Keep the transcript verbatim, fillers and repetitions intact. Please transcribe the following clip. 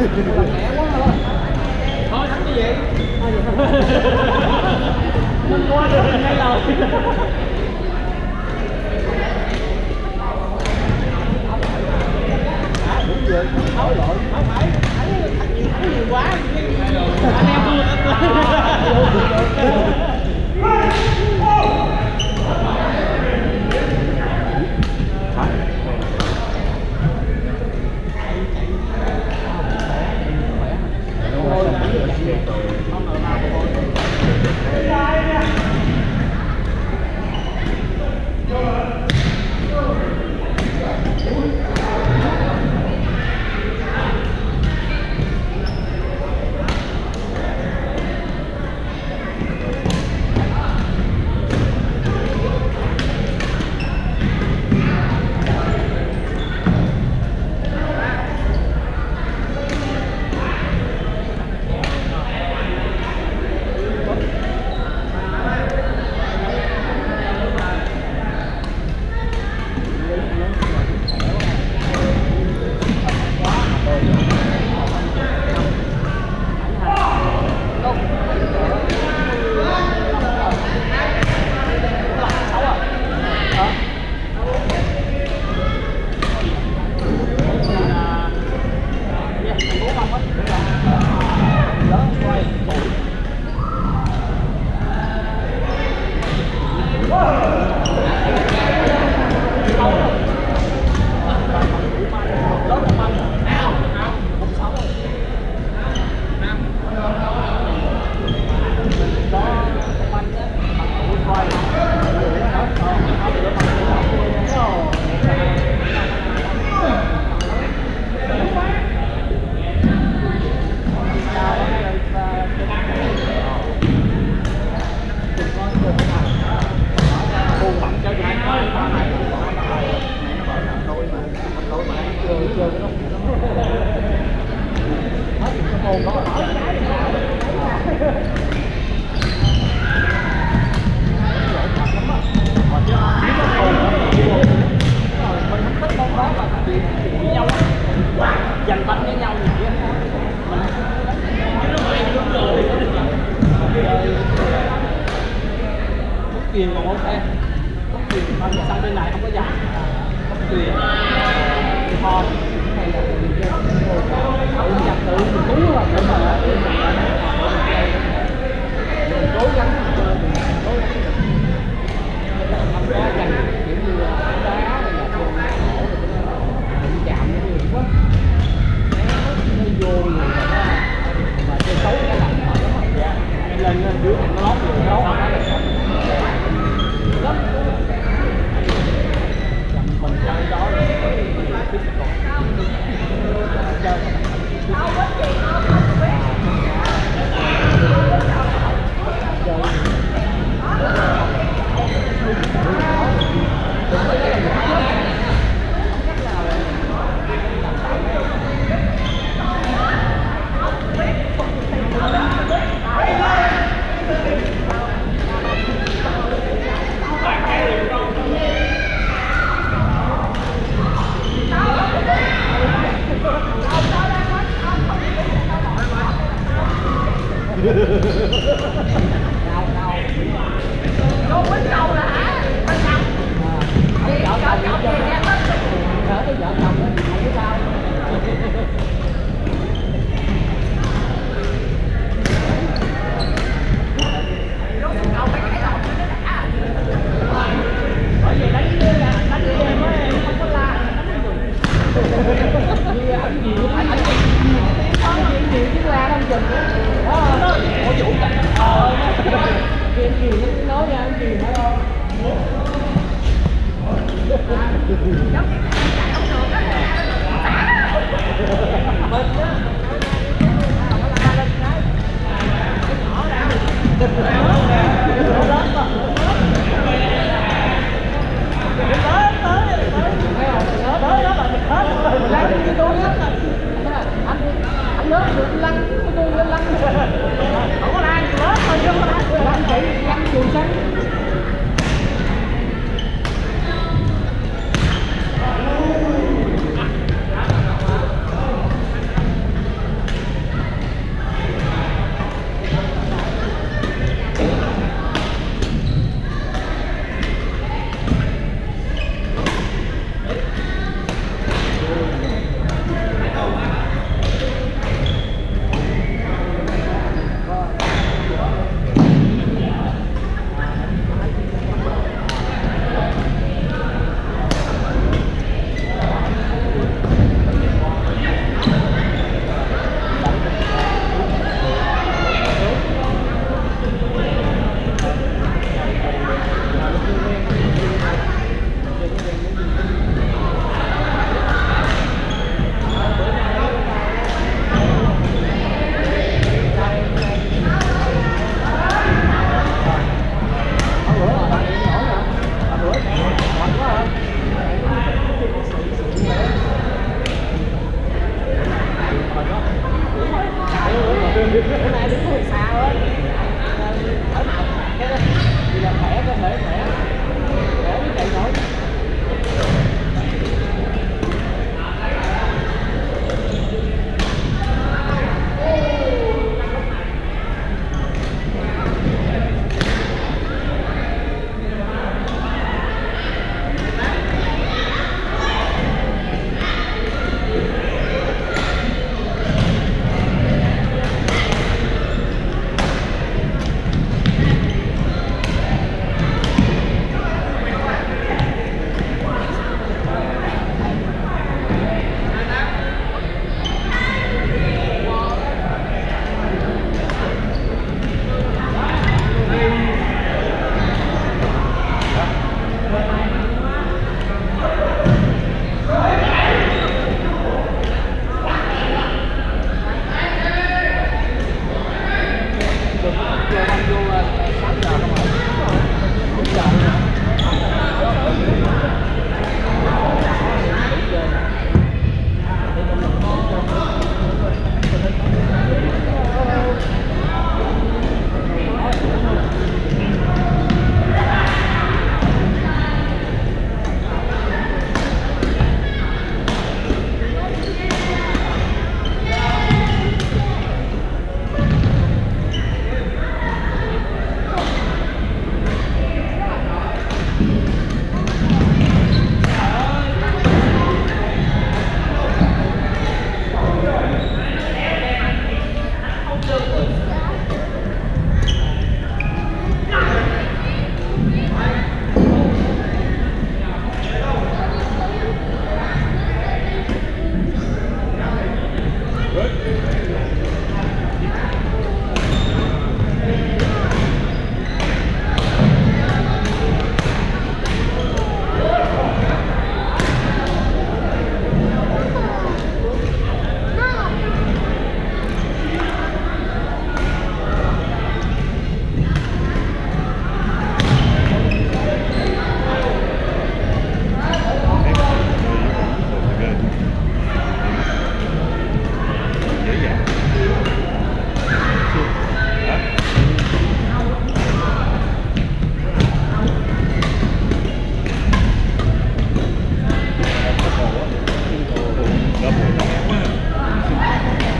Thôi thắng như vậy. Mình qua được ngay lời. Đúng rồi, tháo lỗi. Không phải, thắng nhiều thắng nhiều quá. Anh em thua giành banh với nhau gì chứ mình chứ nó quen đúng rồi Quốc Kiền còn ok. Quốc Kiền bao giờ sang bên này không có giành Quốc Kiền thôi hay là tự giành tự mình cứu là tự mình mình cố gắng mình cố gắng không có giành kiểu như đá hay là đụng chạm nó nhiều quá nó vô rồi mà chơi xấu cái lạnh mà em lên dưới nó lót rồi nó lót lắm mình chơi đó rồi tiếp tục chơi Vô quýnh cầu là hả? Bên chồng Thì vợ chồng thì nghe hết Thở cái vợ chồng đó không biết sao Cầu mấy cái đầu nó đã bởi vì đánh đánh đi em á không có la đánh người như ảnh gì cũng phải ảnh gì chứ la không chừng đó có vụ ờ em gì nó nói ra em gì hả không giống như cái chạy không được á bên á nó la lên cái nhỏ ra nó lớn mà